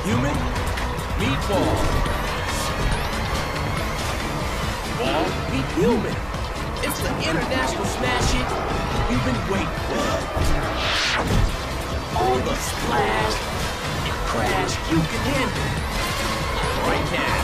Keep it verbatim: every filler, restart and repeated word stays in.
Human, meet ball. Ball, meet human. It's the international smash hit you've been waiting for. All the splash and crash you can handle. Right now.